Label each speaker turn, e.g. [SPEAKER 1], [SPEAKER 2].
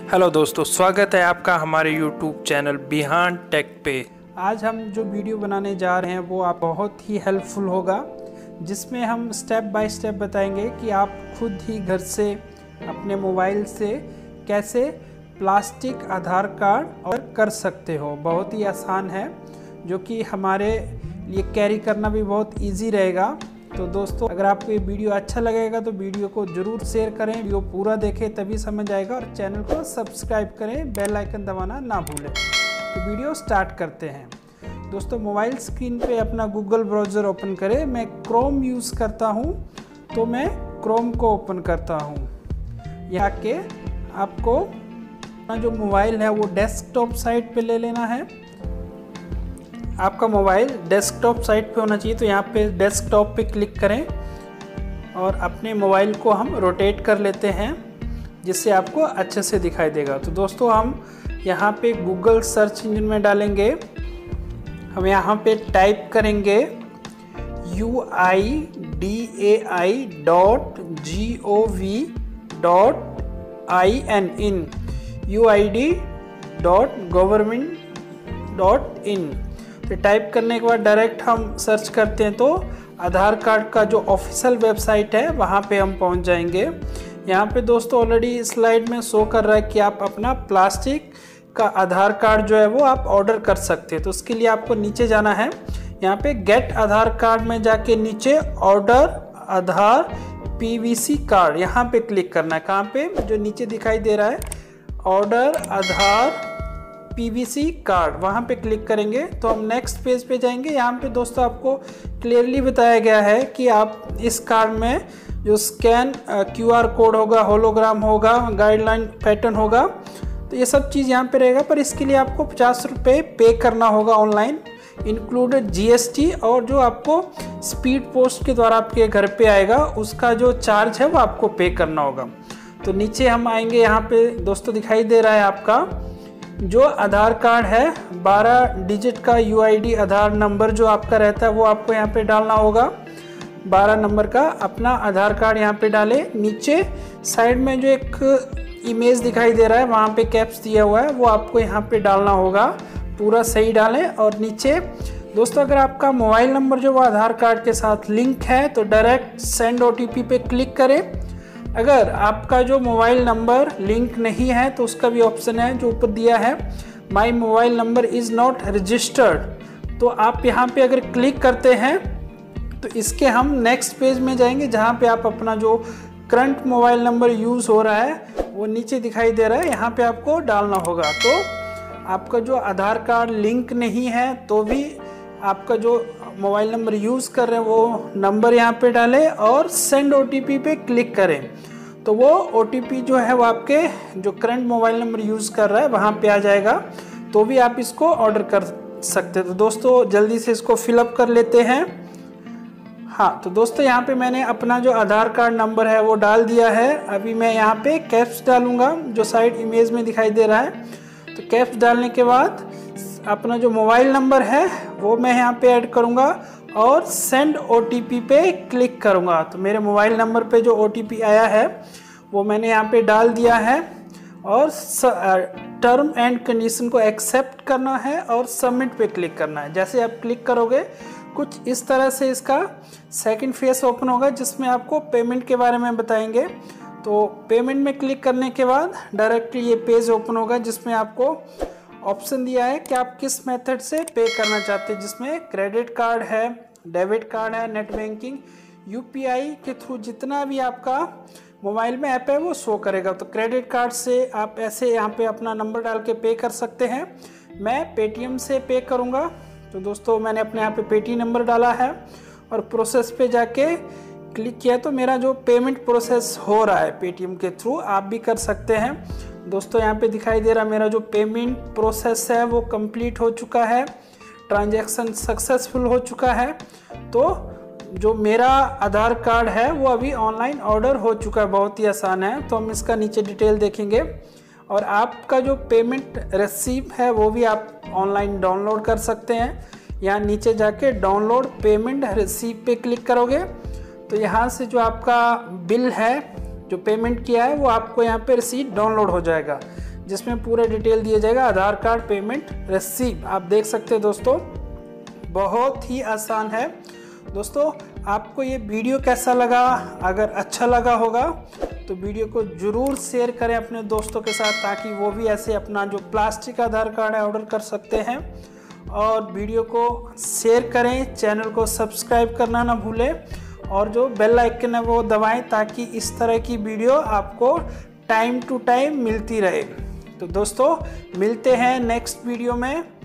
[SPEAKER 1] Hello दोस्तों, स्वागत है आपका हमारे YouTube चैनल बिहान टेक पे।
[SPEAKER 2] आज हम जो वीडियो बनाने जा रहे हैं वो आप बहुत ही हेल्पफुल होगा, जिसमें हम स्टेप बाय स्टेप बताएंगे कि आप खुद ही घर से अपने मोबाइल से कैसे प्लास्टिक आधार कार्ड और कर सकते हो। बहुत ही आसान है, जो कि हमारे लिए कैरी करना भी बहुत इजी रहेगा। तो दोस्तों, अगर आपको ये वीडियो अच्छा लगेगा तो वीडियो को ज़रूर शेयर करें, वीडियो पूरा देखें तभी समझ आएगा, और चैनल को सब्सक्राइब करें, बेल आइकन दबाना ना भूलें। तो वीडियो स्टार्ट करते हैं। दोस्तों, मोबाइल स्क्रीन पे अपना गूगल ब्राउज़र ओपन करें। मैं क्रोम यूज़ करता हूँ, तो मैं क्रोम को ओपन करता हूँ। यहाँ के आपको अपना जो मोबाइल है वो डेस्कटॉप साइट पे ले लेना है। आपका मोबाइल डेस्कटॉप साइट पे होना चाहिए, तो यहाँ पे डेस्कटॉप पे क्लिक करें और अपने मोबाइल को हम रोटेट कर लेते हैं, जिससे आपको अच्छे से दिखाई देगा। तो दोस्तों, हम यहाँ पे गूगल सर्च इंजन में डालेंगे। हम यहाँ पे टाइप करेंगे uidai.gov.in uid.government.in। तो टाइप करने के बाद डायरेक्ट हम सर्च करते हैं तो आधार कार्ड का जो ऑफिशियल वेबसाइट है वहाँ पे हम पहुँच जाएंगे। यहाँ पे दोस्तों ऑलरेडी स्लाइड में शो कर रहा है कि आप अपना प्लास्टिक का आधार कार्ड जो है वो आप ऑर्डर कर सकते हैं। तो उसके लिए आपको नीचे जाना है। यहाँ पे गेट आधार कार्ड में जाके नीचे ऑर्डर आधार पीवीसी कार्ड, यहाँ पे क्लिक करना है। कहाँ पे? जो नीचे दिखाई दे रहा है ऑर्डर आधार पीवीसी कार्ड, वहाँ पे क्लिक करेंगे तो हम नेक्स्ट पेज पे जाएंगे। यहाँ पे दोस्तों आपको क्लियरली बताया गया है कि आप इस कार्ड में जो स्कैन क्यूआर कोड होगा, होलोग्राम होगा, गाइडलाइन पैटर्न होगा, तो ये सब चीज़ यहाँ पे रहेगा। पर इसके लिए आपको 50 रुपये पे करना होगा ऑनलाइन, इंक्लूडेड जीएसटी, और जो आपको स्पीड पोस्ट के द्वारा आपके घर पे आएगा उसका जो चार्ज है वो आपको पे करना होगा। तो नीचे हम आएंगे, यहाँ पे दोस्तों दिखाई दे रहा है आपका जो आधार कार्ड है 12 डिजिट का यूआईडी आधार नंबर जो आपका रहता है वो आपको यहाँ पे डालना होगा। 12 नंबर का अपना आधार कार्ड यहाँ पे डालें। नीचे साइड में जो एक इमेज दिखाई दे रहा है वहाँ पे कैप्स दिया हुआ है, वो आपको यहाँ पे डालना होगा। पूरा सही डालें। और नीचे दोस्तों, अगर आपका मोबाइल नंबर जो वो आधार कार्ड के साथ लिंक है तो डायरेक्ट सेंड ओटीपी पे क्लिक करें। अगर आपका जो मोबाइल नंबर लिंक नहीं है तो उसका भी ऑप्शन है जो ऊपर दिया है, my mobile number is not registered. तो आप यहाँ पे अगर क्लिक करते हैं तो इसके हम नेक्स्ट पेज में जाएंगे, जहाँ पे आप अपना जो करंट मोबाइल नंबर यूज़ हो रहा है वो नीचे दिखाई दे रहा है, यहाँ पे आपको डालना होगा। तो आपका जो आधार कार्ड लिंक नहीं है तो भी आपका जो मोबाइल नंबर यूज़ कर रहे हैं वो नंबर यहाँ पे डालें और सेंड ओटीपी पे क्लिक करें। तो वो ओटीपी जो है वो आपके जो करंट मोबाइल नंबर यूज़ कर रहा है वहाँ पे आ जाएगा, तो भी आप इसको ऑर्डर कर सकते हैं। तो दोस्तों जल्दी से इसको फिलअप कर लेते हैं। हाँ, तो दोस्तों यहाँ पे मैंने अपना जो आधार कार्ड नंबर है वो डाल दिया है। अभी मैं यहाँ पे कैप्स डालूँगा जो साइड इमेज में दिखाई दे रहा है। तो कैप्स डालने के बाद अपना जो मोबाइल नंबर है वो मैं यहाँ पे ऐड करूँगा और सेंड ओटीपी पे क्लिक करूँगा। तो मेरे मोबाइल नंबर पे जो ओटीपी आया है वो मैंने यहाँ पे डाल दिया है, और टर्म एंड कंडीशन को एक्सेप्ट करना है और सबमिट पे क्लिक करना है। जैसे आप क्लिक करोगे कुछ इस तरह से इसका सेकंड फेस ओपन होगा, जिसमें आपको पेमेंट के बारे में बताएंगे। तो पेमेंट में क्लिक करने के बाद डायरेक्टली ये पेज ओपन होगा, जिसमें आपको ऑप्शन दिया है कि आप किस मेथड से पे करना चाहते हैं, जिसमें क्रेडिट कार्ड है, डेबिट कार्ड है, नेट बैंकिंग, यूपीआई के थ्रू जितना भी आपका मोबाइल में ऐप है वो शो करेगा। तो क्रेडिट कार्ड से आप ऐसे यहाँ पे अपना नंबर डाल के पे कर सकते हैं। मैं पेटीएम से पे करूँगा। तो दोस्तों मैंने अपने यहाँ पे पेटीएम नंबर डाला है और प्रोसेस पे जाके क्लिक किया, तो मेरा जो पेमेंट प्रोसेस हो रहा है पेटीएम के थ्रू, आप भी कर सकते हैं। दोस्तों यहाँ पे दिखाई दे रहा मेरा जो पेमेंट प्रोसेस है वो कंप्लीट हो चुका है, ट्रांजैक्शन सक्सेसफुल हो चुका है। तो जो मेरा आधार कार्ड है वो अभी ऑनलाइन ऑर्डर हो चुका है। बहुत ही आसान है। तो हम इसका नीचे डिटेल देखेंगे, और आपका जो पेमेंट रिसीव है वो भी आप ऑनलाइन डाउनलोड कर सकते हैं। यहाँ नीचे जाके डाउनलोड पेमेंट रिसीव पे क्लिक करोगे तो यहाँ से जो आपका बिल है जो पेमेंट किया है वो आपको यहाँ पे रिसीट डाउनलोड हो जाएगा। जिसमें पूरा डिटेल दिया जाएगा, आधार कार्ड, पेमेंट, रिसीव। आप देख सकते हैं दोस्तों, बहुत ही आसान है। दोस्तों आपको ये वीडियो कैसा लगा? अगर अच्छा लगा होगा तो वीडियो को ज़रूर शेयर करें अपने दोस्तों के साथ, ताकि वो भी ऐसे अपना जो प्लास्टिक आधार कार्ड है ऑर्डर कर सकते हैं। और वीडियो को शेयर करें, चैनल को सब्सक्राइब करना ना भूलें, और जो बेल आइकन है वो दबाएं, ताकि इस तरह की वीडियो आपको टाइम टू टाइम मिलती रहे। तो दोस्तों मिलते हैं नेक्स्ट वीडियो में।